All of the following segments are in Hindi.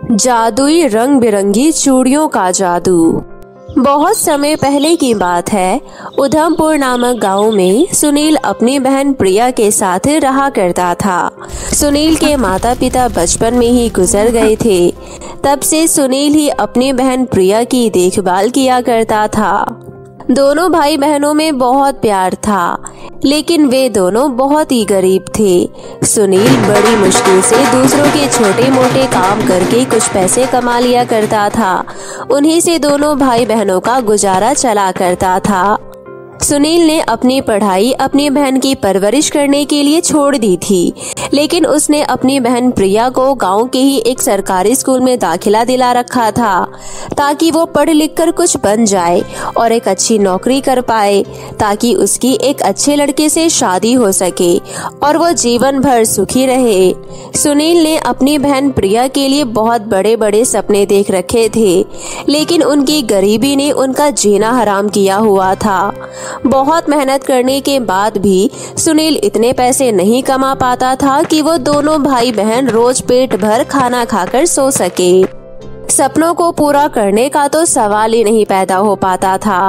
जादुई रंग बिरंगी चूड़ियों का जादू। बहुत समय पहले की बात है। उधमपुर नामक गांव में सुनील अपनी बहन प्रिया के साथ रहा करता था। सुनील के माता पिता बचपन में ही गुजर गए थे। तब से सुनील ही अपनी बहन प्रिया की देखभाल किया करता था। दोनों भाई बहनों में बहुत प्यार था, लेकिन वे दोनों बहुत ही गरीब थे। सुनील बड़ी मुश्किल से दूसरों के छोटे मोटे काम करके कुछ पैसे कमा लिया करता था। उन्हीं से दोनों भाई बहनों का गुजारा चला करता था। सुनील ने अपनी पढ़ाई अपनी बहन की परवरिश करने के लिए छोड़ दी थी, लेकिन उसने अपनी बहन प्रिया को गांव के ही एक सरकारी स्कूल में दाखिला दिला रखा था, ताकि वो पढ़ लिख कर कुछ बन जाए और एक अच्छी नौकरी कर पाए, ताकि उसकी एक अच्छे लड़के से शादी हो सके और वो जीवन भर सुखी रहे। सुनील ने अपनी बहन प्रिया के लिए बहुत बड़े बड़े सपने देख रखे थे, लेकिन उनकी गरीबी ने उनका जीना हराम किया हुआ था। बहुत मेहनत करने के बाद भी सुनील इतने पैसे नहीं कमा पाता था कि वो दोनों भाई बहन रोज पेट भर खाना खाकर सो सके। सपनों को पूरा करने का तो सवाल ही नहीं पैदा हो पाता था।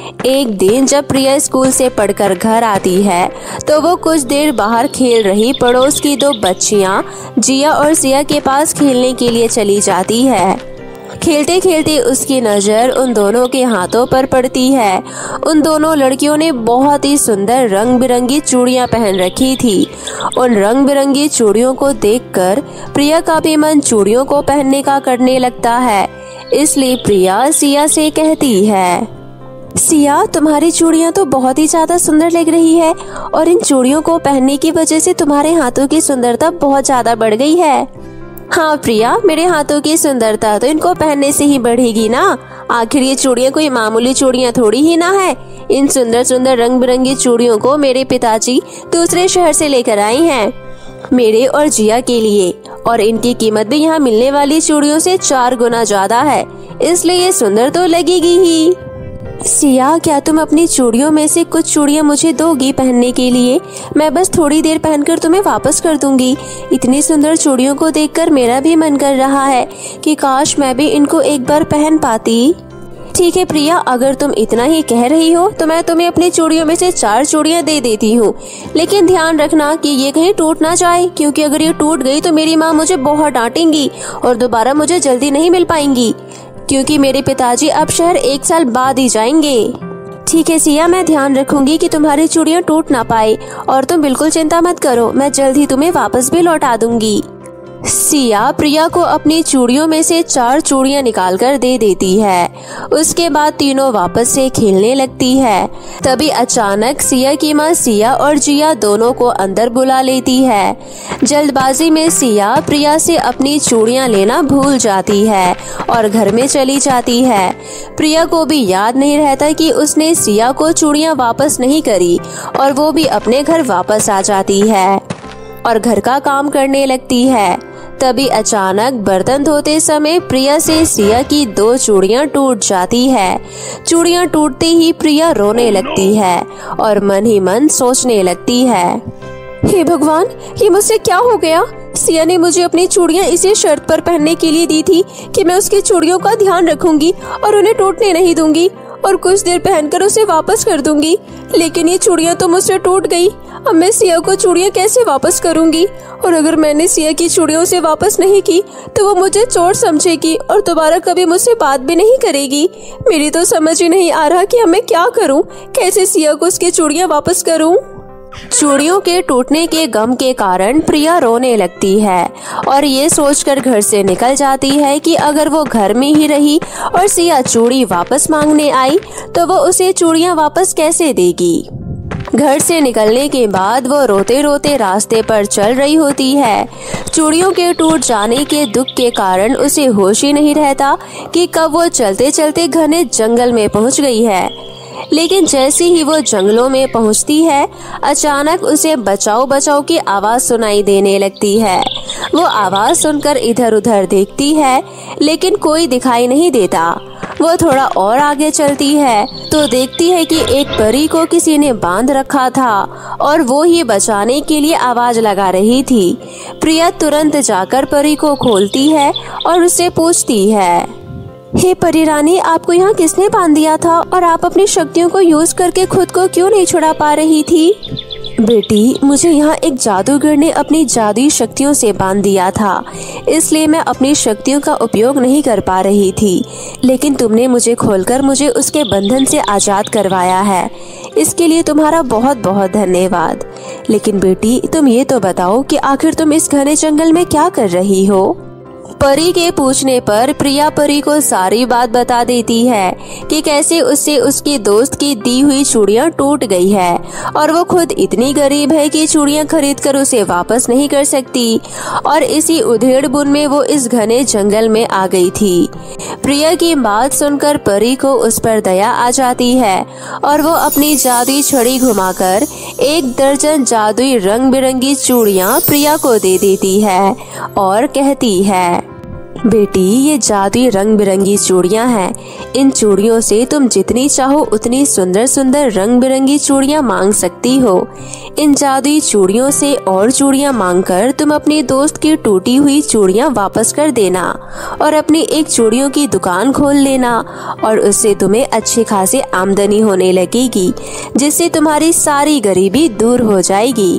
एक दिन जब प्रिया स्कूल से पढ़कर घर आती है, तो वो कुछ देर बाहर खेल रही पड़ोस की दो बच्चियां जिया और सिया के पास खेलने के लिए चली जाती है। खेलते खेलते उसकी नजर उन दोनों के हाथों पर पड़ती है। उन दोनों लड़कियों ने बहुत ही सुंदर रंग बिरंगी चूड़ियां पहन रखी थी। उन रंग बिरंगी चूड़ियों को देखकर प्रिया का भी मन चूड़ियों को पहनने का करने लगता है। इसलिए प्रिया सिया से कहती है, सिया, तुम्हारी चूड़ियां तो बहुत ही ज्यादा सुंदर लग रही है और इन चूड़ियों को पहनने की वजह से तुम्हारे हाथों की सुंदरता बहुत ज्यादा बढ़ गई है। हाँ प्रिया, मेरे हाथों की सुंदरता तो इनको पहनने से ही बढ़ेगी ना। आखिर ये चूड़ियाँ कोई मामूली चूड़ियाँ थोड़ी ही ना है। इन सुंदर सुंदर रंग बिरंगी चूड़ियों को मेरे पिताजी दूसरे शहर से लेकर आए हैं, मेरे और जिया के लिए, और इनकी कीमत भी यहाँ मिलने वाली चूड़ियों से 4 गुना ज्यादा है, इसलिए ये सुंदर तो लगेगी ही। सिया, क्या तुम अपनी चूड़ियों में से कुछ चूड़ियां मुझे दोगी पहनने के लिए? मैं बस थोड़ी देर पहनकर तुम्हें वापस कर दूंगी। इतनी सुंदर चूड़ियों को देखकर मेरा भी मन कर रहा है कि काश मैं भी इनको एक बार पहन पाती। ठीक है प्रिया, अगर तुम इतना ही कह रही हो तो मैं तुम्हें अपनी चूड़ियों में से 4 चूड़ियां दे देती हूँ, लेकिन ध्यान रखना कि ये कहीं टूट ना जाए, क्योंकि अगर ये टूट गई तो मेरी माँ मुझे बहुत डांटेंगी और दोबारा मुझे जल्दी नहीं मिल पाएंगी, क्योंकि मेरे पिताजी अब शहर 1 साल बाद ही जाएंगे। ठीक है सिया, मैं ध्यान रखूंगी कि तुम्हारी चूड़ियां टूट ना पाए, और तुम बिल्कुल चिंता मत करो, मैं जल्द ही तुम्हें वापस भी लौटा दूंगी। सिया प्रिया को अपनी चूड़ियों में से 4 चूड़ियां निकालकर दे देती है। उसके बाद तीनों वापस से खेलने लगती है। तभी अचानक सिया की माँ सिया और जिया दोनों को अंदर बुला लेती है। जल्दबाजी में सिया प्रिया से अपनी चूड़ियां लेना भूल जाती है और घर में चली जाती है। प्रिया को भी याद नहीं रहता कि उसने सिया को चूड़ियां वापस नहीं करी, और वो भी अपने घर वापस आ जाती है और घर का काम करने लगती है। तभी अचानक बर्तन धोते समय प्रिया से सिया की 2 चूड़ियां टूट जाती है। चूड़ियां टूटते ही प्रिया रोने लगती है और मन ही मन सोचने लगती है, हे भगवान, ये मुझसे क्या हो गया? सिया ने मुझे अपनी चूड़ियां इसी शर्त पर पहनने के लिए दी थी कि मैं उसकी चूड़ियों का ध्यान रखूंगी और उन्हें टूटने नहीं दूंगी और कुछ देर पहनकर उसे वापस कर दूंगी, लेकिन ये चूड़ियां तो मुझसे टूट गई। अब मैं सिया को चूड़ियां कैसे वापस करूंगी? और अगर मैंने सिया की चूड़ियों से वापस नहीं की तो वो मुझे चोर समझेगी और दोबारा कभी मुझसे बात भी नहीं करेगी। मेरी तो समझ ही नहीं आ रहा कि अब मैं क्या करूं, कैसे सिया को उसकी चूड़ियां वापस करूं। चूड़ियों के टूटने के गम के कारण प्रिया रोने लगती है और ये सोचकर घर से निकल जाती है कि अगर वो घर में ही रही और सिया चूड़ी वापस मांगने आई तो वो उसे चूड़ियां वापस कैसे देगी। घर से निकलने के बाद वो रोते रोते रास्ते पर चल रही होती है। चूड़ियों के टूट जाने के दुख के कारण उसे होश ही नहीं रहता कि कब वो चलते चलते घने जंगल में पहुंच गई है। लेकिन जैसे ही वो जंगलों में पहुंचती है, अचानक उसे बचाओ बचाओ की आवाज सुनाई देने लगती है। वो आवाज सुनकर इधर उधर देखती है, लेकिन कोई दिखाई नहीं देता। वो थोड़ा और आगे चलती है तो देखती है कि एक परी को किसी ने बांध रखा था और वो ही बचाने के लिए आवाज लगा रही थी। प्रिया तुरंत जाकर परी को खोलती है और उससे पूछती है, हे परी रानी, आपको यहाँ किसने बांध दिया था और आप अपनी शक्तियों को यूज करके खुद को क्यों नहीं छुड़ा पा रही थी? बेटी, मुझे यहाँ एक जादूगर ने अपनी जादुई शक्तियों से बांध दिया था, इसलिए मैं अपनी शक्तियों का उपयोग नहीं कर पा रही थी। लेकिन तुमने मुझे खोलकर मुझे उसके बंधन से आजाद करवाया है, इसके लिए तुम्हारा बहुत बहुत धन्यवाद। लेकिन बेटी, तुम ये तो बताओ कि आखिर तुम इस घने जंगल में क्या कर रही हो? परी के पूछने पर प्रिया परी को सारी बात बता देती है कि कैसे उससे उसके दोस्त की दी हुई चूड़ियां टूट गई है और वो खुद इतनी गरीब है कि चूड़ियां खरीदकर उसे वापस नहीं कर सकती और इसी उधेड़-बुन में वो इस घने जंगल में आ गई थी। प्रिया की बात सुनकर परी को उस पर दया आ जाती है और वो अपनी जादुई छड़ी घुमाकर 1 दर्जन जादुई रंग बिरंगी चूड़ियां प्रिया को दे देती है और कहती है, बेटी, ये जादुई रंग बिरंगी चूड़ियां हैं। इन चूड़ियों से तुम जितनी चाहो उतनी सुंदर सुंदर रंग बिरंगी चूड़ियां मांग सकती हो। इन जादुई चूड़ियों से और चूड़ियां मांगकर तुम अपने दोस्त की टूटी हुई चूड़ियां वापस कर देना और अपनी एक चूड़ियों की दुकान खोल लेना और उससे तुम्हें अच्छी खासी आमदनी होने लगेगी, जिससे तुम्हारी सारी गरीबी दूर हो जाएगी।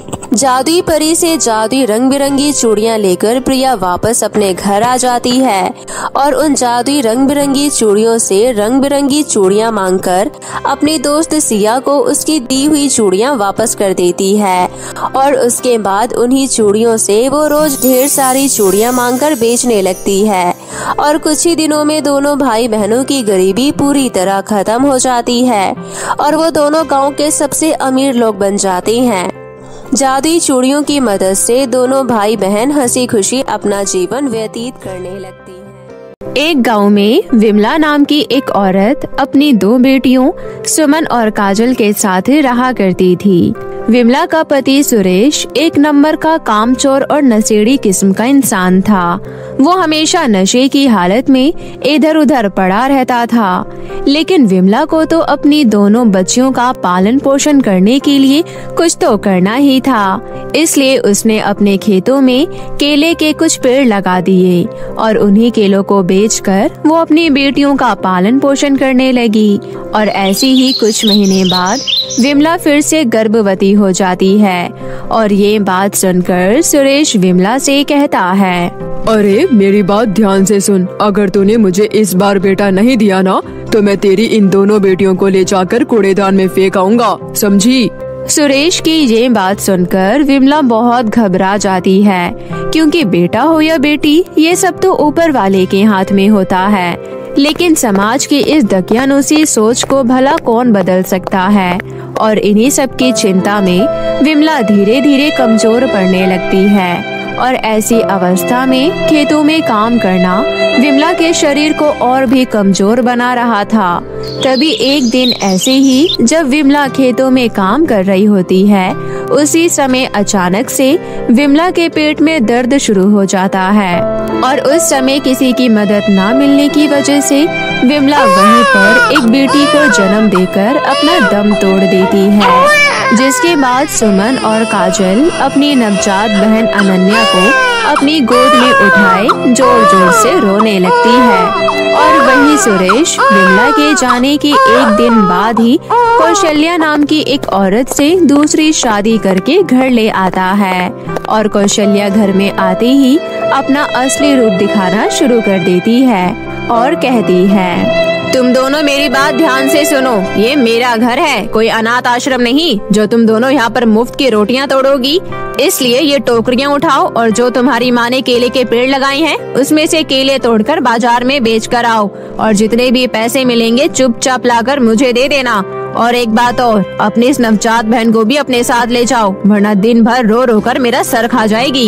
जादुई परी से जादुई रंग बिरंगी चूड़ियां लेकर प्रिया वापस अपने घर आ जाती है और उन जादुई रंग बिरंगी चूड़ियों से रंग बिरंगी चूड़ियां मांगकर अपने दोस्त सिया को उसकी दी हुई चूड़ियां वापस कर देती है और उसके बाद उन्हीं चूड़ियों से वो रोज ढेर सारी चूड़ियां मांगकर बेचने लगती है और कुछ ही दिनों में दोनों भाई बहनों की गरीबी पूरी तरह खत्म हो जाती है और वो दोनों गाँव के सबसे अमीर लोग बन जाते हैं। जादुई चूड़ियों की मदद से दोनों भाई बहन हंसी खुशी अपना जीवन व्यतीत करने लगती हैं। एक गांव में विमला नाम की एक औरत अपनी 2 बेटियों सुमन और काजल के साथ रहा करती थी। विमला का पति सुरेश एक नंबर का कामचोर और नशेड़ी किस्म का इंसान था। वो हमेशा नशे की हालत में इधर उधर पड़ा रहता था, लेकिन विमला को तो अपनी दोनों बच्चियों का पालन पोषण करने के लिए कुछ तो करना ही था। इसलिए उसने अपने खेतों में केले के कुछ पेड़ लगा दिए और उन्हीं केलों को बेचकर वो अपनी बेटियों का पालन पोषण करने लगी। और ऐसी ही कुछ महीने बाद विमला फिर से गर्भवती हो जाती है और ये बात सुनकर सुरेश विमला से कहता है, अरे मेरी बात ध्यान से सुन, अगर तूने मुझे इस बार बेटा नहीं दिया ना तो मैं तेरी इन दोनों बेटियों को ले जाकर कूड़ेदान में फेंक आऊंगा, समझी? सुरेश की ये बात सुनकर विमला बहुत घबरा जाती है, क्योंकि बेटा हो या बेटी ये सब तो ऊपर वाले के हाथ में होता है। लेकिन समाज की इस दकियानुसी सोच को भला कौन बदल सकता है। और इन्हीं सब की चिंता में विमला धीरे धीरे कमजोर पड़ने लगती है और ऐसी अवस्था में खेतों में काम करना विमला के शरीर को और भी कमजोर बना रहा था। तभी एक दिन ऐसे ही जब विमला खेतों में काम कर रही होती है, उसी समय अचानक से विमला के पेट में दर्द शुरू हो जाता है और उस समय किसी की मदद न मिलने की वजह से विमला वहीं पर एक बेटी को जन्म देकर अपना दम तोड़ देती है। जिसके बाद सुमन और काजल अपनी नवजात बहन अनन्या को अपनी गोद में उठाए जोर जोर से रोने लगती है। और वहीं सुरेश विमला के जाने के एक दिन बाद ही कौशल्या नाम की एक औरत से दूसरी शादी करके घर ले आता है और कौशल्या घर में आते ही अपना असली रूप दिखाना शुरू कर देती है और कहती है, तुम दोनों मेरी बात ध्यान से सुनो, ये मेरा घर है, कोई अनाथ आश्रम नहीं जो तुम दोनों यहाँ पर मुफ्त की रोटियाँ तोड़ोगी। इसलिए ये टोकरियाँ उठाओ और जो तुम्हारी माँ ने केले के पेड़ लगाए हैं उसमें से केले तोड़कर बाजार में बेच कर आओ और जितने भी पैसे मिलेंगे चुपचाप लाकर मुझे दे देना। और एक बात और, अपनी इस नवजात बहन को भी अपने साथ ले जाओ, वरना दिन भर रो रो कर मेरा सर खा जाएगी।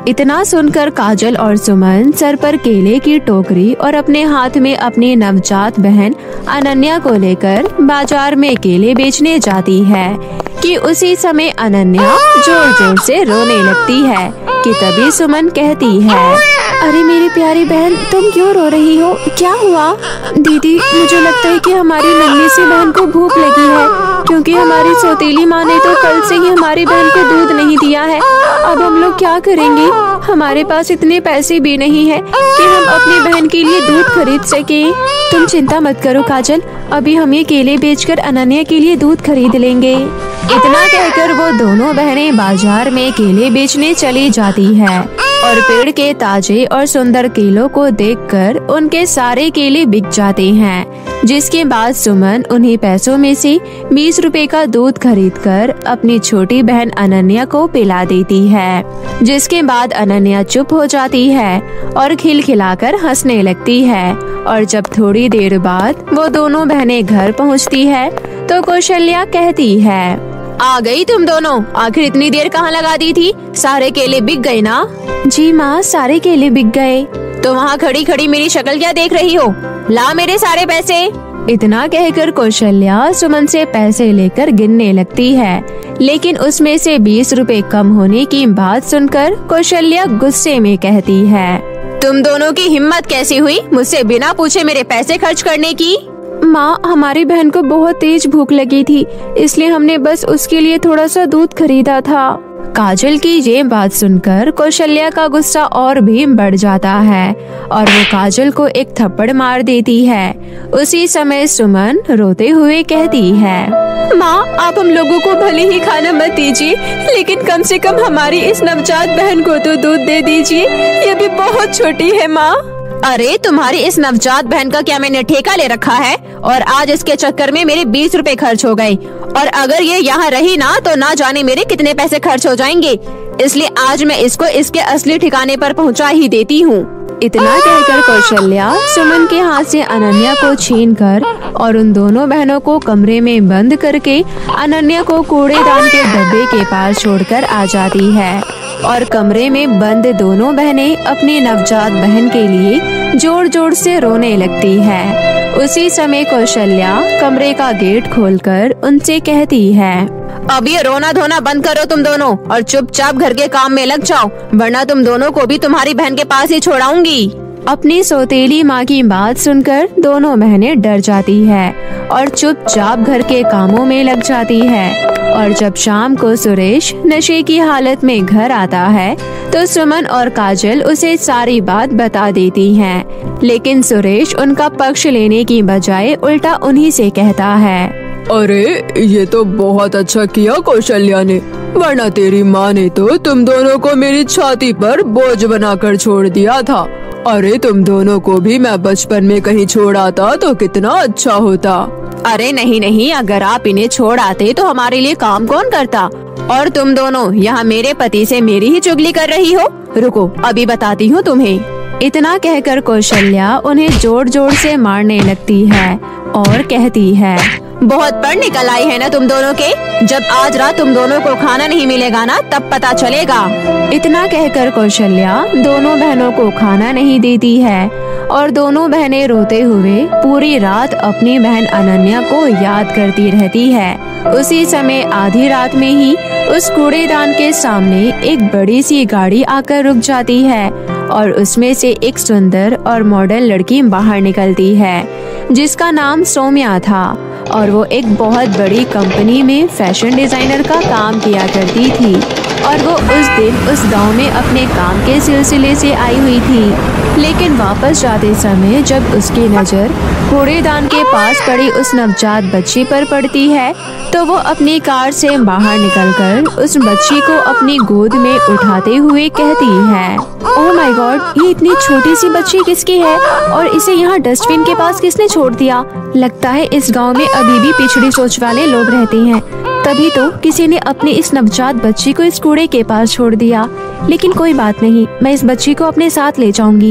इतना सुनकर काजल और सुमन सर पर केले की टोकरी और अपने हाथ में अपनी नवजात बहन अनन्या को लेकर बाजार में केले बेचने जाती है कि उसी समय अनन्या जोर जोर से रोने लगती है कि तभी सुमन कहती है, अरे मेरी प्यारी बहन, तुम क्यों रो रही हो? क्या हुआ? दीदी, मुझे लगता है कि हमारी नन्ही सी बहन को भूख लगी है, क्योंकि हमारी सौतेली माँ ने तो कल से ही हमारी बहन को दूध नहीं दिया है। अब हम लोग क्या करेंगे? हमारे पास इतने पैसे भी नहीं है कि हम अपनी बहन के लिए दूध खरीद सके। तुम चिंता मत करो काजल, अभी हम ये केले बेचकर अनन्या के लिए दूध खरीद लेंगे। इतना कहकर वो दोनों बहनें बाजार में केले बेचने चली जाती है और पेड़ के ताजे और सुंदर केलों को देखकर उनके सारे केले बिक जाते हैं, जिसके बाद सुमन उन्हीं पैसों में से 20 रुपए का दूध खरीदकर अपनी छोटी बहन अनन्या को पिला देती है, जिसके बाद अनन्या चुप हो जाती है और खिलखिलाकर हंसने लगती है। और जब थोड़ी देर बाद वो दोनों बहनें घर पहुंचती है तो कौशल्या कहती है, आ गई तुम दोनों, आखिर इतनी देर कहाँ लगा दी थी? सारे केले बिक गए ना? जी माँ, सारे केले बिक गए। तो वहाँ खड़ी खड़ी मेरी शक्ल क्या देख रही हो? ला मेरे सारे पैसे। इतना कहकर कौशल्या सुमन से पैसे लेकर गिनने लगती है, लेकिन उसमें से 20 रुपए कम होने की बात सुनकर कौशल्या गुस्से में कहती है, तुम दोनों की हिम्मत कैसी हुई मुझसे बिना पूछे मेरे पैसे खर्च करने की? माँ, हमारी बहन को बहुत तेज भूख लगी थी, इसलिए हमने बस उसके लिए थोड़ा सा दूध खरीदा था। काजल की ये बात सुनकर कौशल्या का गुस्सा और भी बढ़ जाता है और वो काजल को एक थप्पड़ मार देती है। उसी समय सुमन रोते हुए कहती है, माँ, आप हम लोगों को भले ही खाना मत दीजिए, लेकिन कम से कम हमारी इस नवजात बहन को तो दूध दे दीजिए, ये भी बहुत छोटी है माँ। अरे तुम्हारी इस नवजात बहन का क्या मैंने ठेका ले रखा है? और आज इसके चक्कर में मेरे 20 रुपए खर्च हो गए, और अगर ये यहाँ रही ना तो ना जाने मेरे कितने पैसे खर्च हो जाएंगे, इसलिए आज मैं इसको इसके असली ठिकाने पर पहुँचा ही देती हूँ। इतना कहकर कौशल्या सुमन के हाथ से अनन्या को छीनकर और उन दोनों बहनों को कमरे में बंद करके अनन्या को कूड़ेदान के डब्बे के पास छोड़कर आ जाती है और कमरे में बंद दोनों बहनें अपनी नवजात बहन के लिए जोर जोर से रोने लगती है। उसी समय कौशल्या कमरे का गेट खोलकर उनसे कहती है, अब ये रोना धोना बंद करो तुम दोनों और चुपचाप घर के काम में लग जाओ, वरना तुम दोनों को भी तुम्हारी बहन के पास ही छोड़ाऊंगी। अपनी सौतेली माँ की बात सुनकर दोनों बहनें डर जाती है और चुपचाप घर के कामों में लग जाती है। और जब शाम को सुरेश नशे की हालत में घर आता है तो सुमन और काजल उसे सारी बात बता देती हैं, लेकिन सुरेश उनका पक्ष लेने की बजाय उल्टा उन्हीं से कहता है, अरे ये तो बहुत अच्छा किया कौशल्या ने, वरना तेरी माँ ने तो तुम दोनों को मेरी छाती पर बोझ बनाकर छोड़ दिया था। अरे तुम दोनों को भी मैं बचपन में कहीं छोड़ आता तो कितना अच्छा होता। अरे नहीं नहीं, अगर आप इन्हें छोड़ आते तो हमारे लिए काम कौन करता? और तुम दोनों यहाँ मेरे पति से मेरी ही चुगली कर रही हो? रुको, अभी बताती हूँ तुम्हें। इतना कहकर कौशल्या उन्हें जोर जोर से मारने लगती है और कहती है, बहुत पढ़ निकल आई है ना तुम दोनों के, जब आज रात तुम दोनों को खाना नहीं मिलेगा ना तब पता चलेगा। इतना कहकर कौशल्या दोनों बहनों को खाना नहीं देती है और दोनों बहनें रोते हुए पूरी रात अपनी बहन अनन्या को याद करती रहती है। उसी समय आधी रात में ही उस कूड़ेदान के सामने एक बड़ी सी गाड़ी आकर रुक जाती है और उसमें से एक सुंदर और मॉडल लड़की बाहर निकलती है, जिसका नाम सौम्या था और वो एक बहुत बड़ी कंपनी में फैशन डिजाइनर का काम किया करती थी और वो उस दिन उस गांव में अपने काम के सिलसिले से आई हुई थी। लेकिन वापस जाते समय जब उसकी नज़र कूड़ेदान के पास पड़ी उस नवजात बच्ची पर पड़ती है तो वो अपनी कार से बाहर निकलकर उस बच्ची को अपनी गोद में उठाते हुए कहती है, ओह माय गॉड, ये इतनी छोटी सी बच्ची किसकी है और इसे यहाँ डस्टबिन के पास किसने छोड़ दिया? लगता है इस गांव में अभी भी पिछड़ी सोच वाले लोग रहते हैं, तभी तो किसी ने अपनी इस नवजात बच्ची को इस कूड़े के पास छोड़ दिया। लेकिन कोई बात नहीं, मैं इस बच्ची को अपने साथ ले जाऊंगी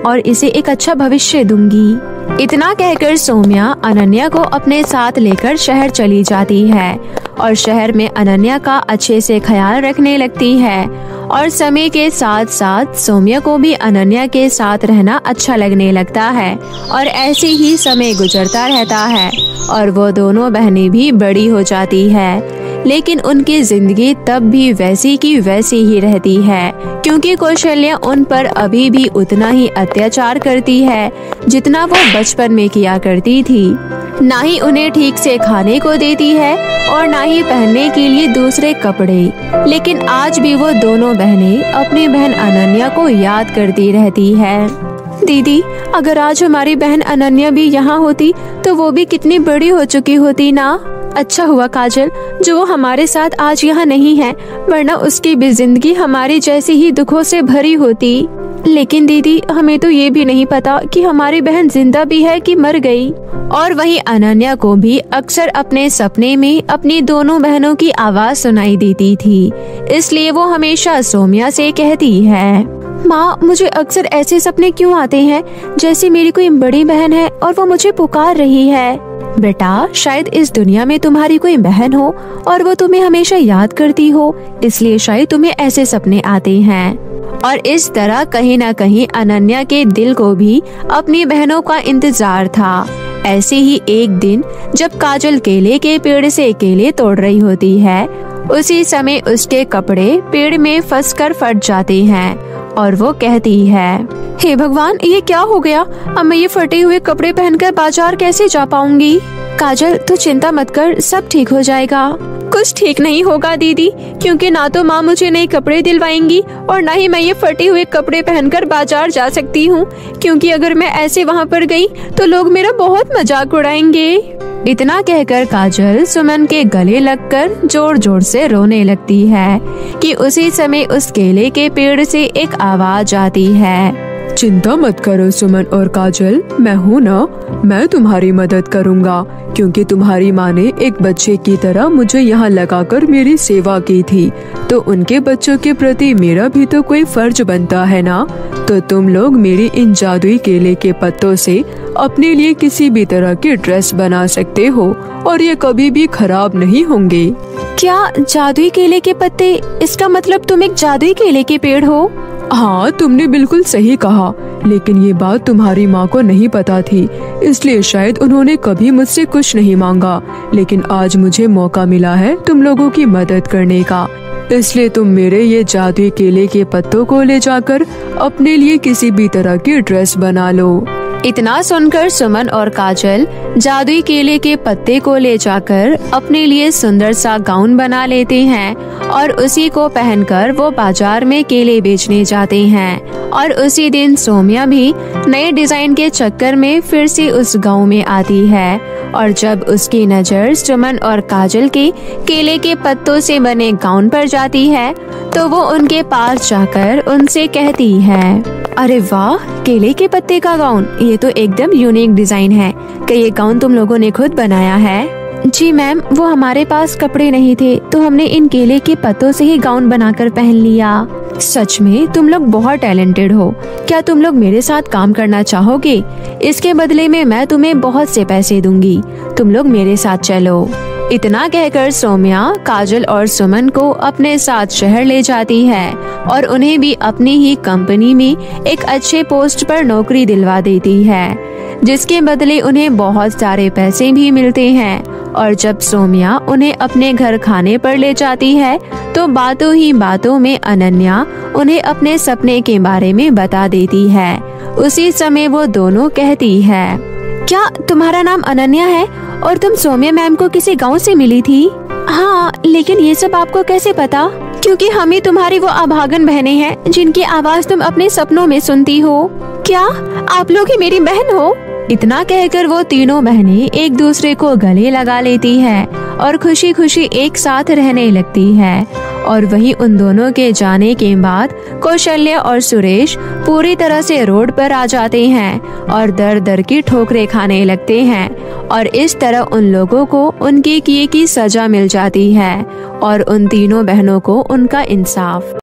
और इसे एक अच्छा भविष्य दूंगी। इतना कहकर सौम्या अनन्या को अपने साथ लेकर शहर चली जाती है और शहर में अनन्या का अच्छे से ख्याल रखने लगती है। और समय के साथ साथ सौम्या को भी अनन्या के साथ रहना अच्छा लगने लगता है और ऐसे ही समय गुजरता रहता है और वो दोनों बहनें भी बड़ी हो जाती है। लेकिन उनकी जिंदगी तब भी वैसी की वैसी ही रहती है, क्योंकि कौशल्या उन पर अभी भी उतना ही अत्याचार करती है जितना वो बचपन में किया करती थी। ना ही उन्हें ठीक से खाने को देती है और ना ही पहनने के लिए दूसरे कपड़े। लेकिन आज भी वो दोनों बहनें अपनी बहन अनन्या को याद करती रहती है। दीदी, अगर आज हमारी बहन अनन्या भी यहाँ होती तो वो भी कितनी बड़ी हो चुकी होती ना। अच्छा हुआ काजल जो वो हमारे साथ आज यहाँ नहीं है, वरना उसकी भी जिंदगी हमारी जैसी ही दुखों से भरी होती। लेकिन दीदी, हमें तो ये भी नहीं पता कि हमारी बहन जिंदा भी है कि मर गई। और वहीं अनन्या को भी अक्सर अपने सपने में अपनी दोनों बहनों की आवाज सुनाई देती थी, इसलिए वो हमेशा सौम्या से कहती है, माँ, मुझे अक्सर ऐसे सपने क्यों आते हैं जैसे मेरी कोई बड़ी बहन है और वो मुझे पुकार रही है। बेटा, शायद इस दुनिया में तुम्हारी कोई बहन हो और वो तुम्हें हमेशा याद करती हो, इसलिए शायद तुम्हें ऐसे सपने आते हैं। और इस तरह कहीं न कहीं अनन्या के दिल को भी अपनी बहनों का इंतजार था। ऐसे ही एक दिन जब काजल केले के पेड़ से केले तोड़ रही होती है, उसी समय उसके कपड़े पेड़ में फंसकर फट जाते हैं और वो कहती है, हे भगवान, ये क्या हो गया? अब मैं ये फटे हुए कपड़े पहनकर बाजार कैसे जा पाऊंगी? काजल, तू चिंता मत कर, सब ठीक हो जाएगा। कुछ ठीक नहीं होगा दीदी, क्योंकि ना तो माँ मुझे नए कपड़े दिलवाएंगी और ना ही मैं ये फटे हुए कपड़े पहनकर बाजार जा सकती हूँ, क्योंकि अगर मैं ऐसे वहाँ पर गई तो लोग मेरा बहुत मजाक उड़ाएंगे। इतना कहकर काजल सुमन के गले लगकर जोर जोर से रोने लगती है कि उसी समय उस केले के पेड़ से एक आवाज आती है, चिंता मत करो सुमन और काजल, मैं हूँ ना, मैं तुम्हारी मदद करूँगा, क्योंकि तुम्हारी माँ ने एक बच्चे की तरह मुझे यहाँ लगाकर मेरी सेवा की थी, तो उनके बच्चों के प्रति मेरा भी तो कोई फर्ज बनता है ना। तो तुम लोग मेरी इन जादुई केले के पत्तों से अपने लिए किसी भी तरह की ड्रेस बना सकते हो और ये कभी भी खराब नहीं होंगे। क्या जादुई केले के पत्ते? इसका मतलब तुम एक जादुई केले के पेड़ हो? हाँ, तुमने बिल्कुल सही कहा, लेकिन ये बात तुम्हारी माँ को नहीं पता थी, इसलिए शायद उन्होंने कभी मुझसे कुछ नहीं मांगा। लेकिन आज मुझे मौका मिला है तुम लोगों की मदद करने का, इसलिए तुम मेरे ये जादुई केले के पत्तों को ले जाकर अपने लिए किसी भी तरह की ड्रेस बना लो। इतना सुनकर सुमन और काजल जादुई केले के पत्ते को ले जाकर अपने लिए सुंदर सा गाउन बना लेते हैं और उसी को पहनकर वो बाजार में केले बेचने जाते हैं। और उसी दिन सौम्या भी नए डिजाइन के चक्कर में फिर से उस गांव में आती है और जब उसकी नजर सुमन और काजल के केले के पत्तों से बने गाउन पर जाती है तो वो उनके पास जाकर उनसे कहती है, अरे वाह, केले के पत्ते का गाउन, ये तो एकदम यूनिक डिजाइन है। क्या ये गाउन तुम लोगों ने खुद बनाया है? जी मैम, वो हमारे पास कपड़े नहीं थे तो हमने इन केले के पत्तों से ही गाउन बनाकर पहन लिया। सच में तुम लोग बहुत टैलेंटेड हो। क्या तुम लोग मेरे साथ काम करना चाहोगे? इसके बदले में मैं तुम्हें बहुत से पैसे दूंगी, तुम लोग मेरे साथ चलो। इतना कहकर सौम्या काजल और सुमन को अपने साथ शहर ले जाती है और उन्हें भी अपनी ही कंपनी में एक अच्छे पोस्ट पर नौकरी दिलवा देती है, जिसके बदले उन्हें बहुत सारे पैसे भी मिलते हैं। और जब सौम्या उन्हें अपने घर खाने पर ले जाती है तो बातों ही बातों में अनन्या उन्हें अपने सपने के बारे में बता देती है। उसी समय वो दोनों कहती है, क्या तुम्हारा नाम अनन्या है और तुम सौम्या मैम को किसी गांव से मिली थी? हाँ, लेकिन ये सब आपको कैसे पता? क्योंकि हम ही तुम्हारी वो अभागन बहनें हैं जिनकी आवाज तुम अपने सपनों में सुनती हो। क्या आप लोग ही मेरी बहन हो? इतना कहकर वो तीनों बहनें एक दूसरे को गले लगा लेती है और खुशी खुशी एक साथ रहने लगती है। और वहीं उन दोनों के जाने के बाद कौशल्या और सुरेश पूरी तरह से रोड पर आ जाते हैं और दर दर की ठोकरें खाने लगते हैं और इस तरह उन लोगों को उनके किए की सजा मिल जाती है और उन तीनों बहनों को उनका इंसाफ।